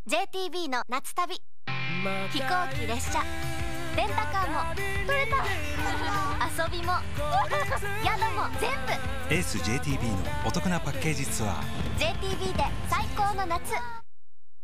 JTB の夏旅、飛行機、列車、レンタカーも取れた遊びも宿も全部エース JTB のお得なパッケージツアー。 JTB で最高の夏。